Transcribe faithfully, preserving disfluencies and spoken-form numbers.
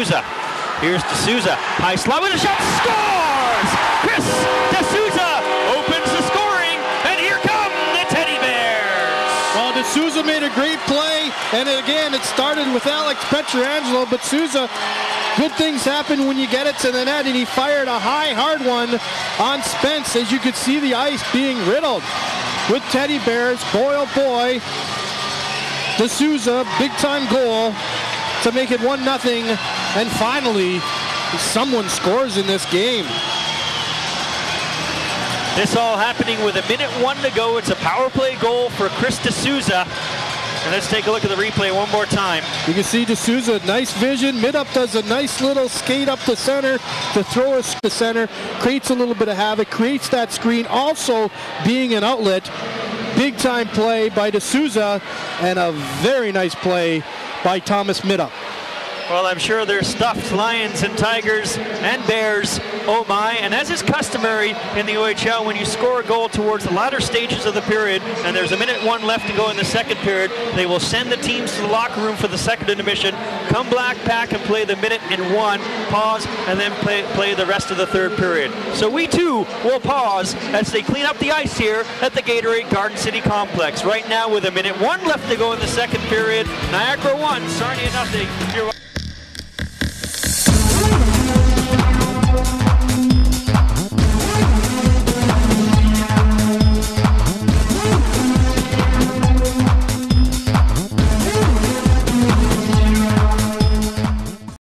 D'Souza. Here's D'Souza. High slot with a shot. Scores! Chris D'Souza opens the scoring, and here come the Teddy Bears. Well, D'Souza made a great play, and again, it started with Alex Pietrangelo, but Souza, good things happen when you get it to the net, and he fired a high, hard one on Spence, as you could see the ice being riddled with Teddy Bears. Boy, oh boy, D'Souza, big-time goal to make it one nothing, and finally, someone scores in this game. This all happening with a minute one to go. It's a power play goal for Chris D'Souza. And let's take a look at the replay one more time. You can see D'Souza, nice vision. Mid-up does a nice little skate up the center to throw us to the center. Creates a little bit of havoc, creates that screen. Also being an outlet. Big time play by D'Souza, and a very nice play by Thomas Mid-up. Well, I'm sure they're stuffed Lions and Tigers and Bears, oh my. And as is customary in the O H L, when you score a goal towards the latter stages of the period, and there's a minute one left to go in the second period, they will send the teams to the locker room for the second intermission, come back, pack, and play the minute and one, pause, and then play, play the rest of the third period. So we too will pause as they clean up the ice here at the Gatorade Garden City Complex. Right now with a minute one left to go in the second period, Niagara one, Sarnia nothing. You're